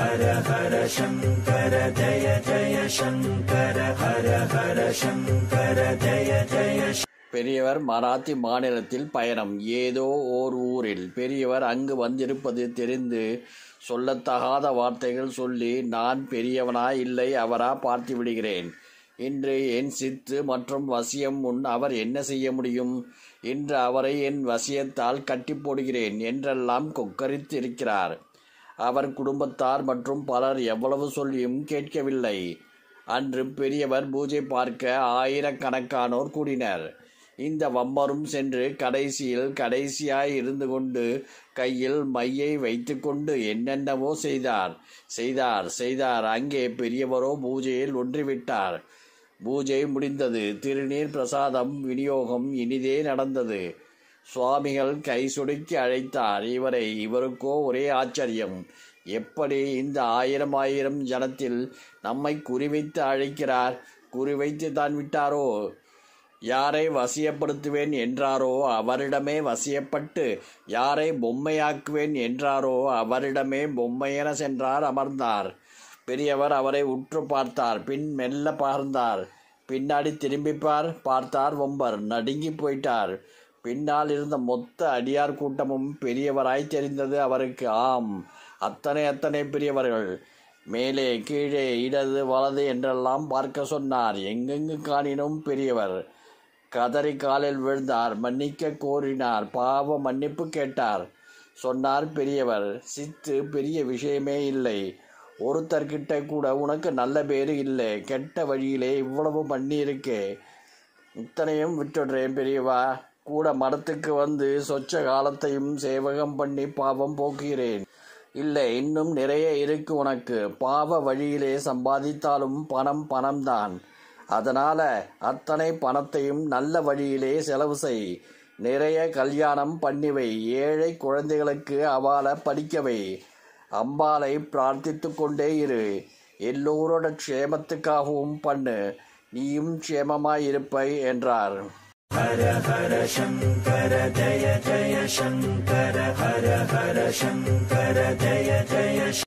ஹர ஹர சங்கர ஜய ஜய சங்கர ஹர ஹர சங்கர ஜய ஜய. பெரியவர் மராத்தி மாநிலத்தில் பயணம். ஏதோ ஓர் ஊரில் பெரியவர் அங்கு வந்திருப்பது தெரிந்து சொல்லத்தகாத வார்த்தைகள் சொல்லி, நான் பெரியவனா இல்லை அவரா பார்த்து விடுகிறேன். இன்று என் சித்து மற்றும் வசியம் முன் அவர் என்ன செய்ய முடியும்? இன்று அவரை என் வசியத்தால் கட்டி போடுகிறேன் என்றெல்லாம் கொக்கரித்து இருக்கிறார். அவர் குடும்பத்தார் மற்றும் பலர் எவ்வளவு சொல்லியும் கேட்கவில்லை. அன்று பெரியவர் பூஜை பார்க்க ஆயிரக்கணக்கானோர் கூடினர். இந்த வம்பரும் சென்று கடைசியாய் இருந்து கொண்டு கையில் மையை வைத்து கொண்டு என்னென்னவோ செய்தார். அங்கே பெரியவரோ பூஜையில் ஒன்றிவிட்டார். பூஜை முடிந்தது. திருநீர் பிரசாதம் விநியோகம் இனிதே நடந்தது. சுவாமிகள் கை சுடுக்கி அழைத்தார் இவரை. இவருக்கோ ஒரே ஆச்சரியம். எப்படி இந்த ஆயிரம் ஜனத்தில் நம்மை குறிவைத்து அழைக்கிறார்? குறிவைத்து தான் விட்டாரோ? யாரை வசியப்படுத்துவேன் என்றாரோ அவரிடமே வசியப்பட்டு, யாரை பொம்மையாக்குவேன் என்றாரோ அவரிடமே பொம்மையென சென்றார், அமர்ந்தார். பெரியவர் அவரை உற்று பார்த்தார். பின் மெல்ல பகர்ந்தார். பின்னாடி திரும்பி பார்த்தார். வம்பர் நடுங்கி போயிட்டார். பின்னால் இருந்த மொத்த அடியார் கூட்டமும் பெரியவராய் தெரிந்தது அவருக்கு. ஆம், அத்தனை பெரியவர்கள். மேலே கீழே இடது வலது என்றெல்லாம் பார்க்க சொன்னார். எங்கெங்கு காணினும் பெரியவர். கதறி காலில் விழுந்தார். மன்னிக்க கோரினார். பாவ மன்னிப்பு கேட்டார். சொன்னார் பெரியவர், சித்து பெரிய விஷயமே இல்லை. ஒருத்தர்கிட்ட கூட உனக்கு நல்ல பேரு இல்லை. கெட்ட வழியிலே இவ்வளவு பண்ணி இருக்கே. இத்தனையும் விட்டுடுறேன் பெரியவா. கூட மடத்துக்கு வந்து சொச்ச காலத்தையும் சேவகம் பண்ணி பாவம் போக்குகிறேன். இல்லை, இன்னும் நிறைய இருக்கு உனக்கு. பாவ வழியிலே சம்பாதித்தாலும் பணம்தான். அதனால அத்தனை பணத்தையும் நல்ல வழியிலே செலவு செய். நிறைய கல்யாணம் பண்ணிவை. ஏழை குழந்தைகளுக்கு அவாளை படிக்கவை. அம்பாளை பிரார்த்தித்து கொண்டே இரு. எல்லோரோட க்ஷேமத்துக்காகவும் பண்ணு. நீயும் க்ஷேமமாயிருப்பை என்றார். ஹர ஹர சங்கர ஜய ஜய சங்கர ஹர ஹர சங்கர ஜய ஜய.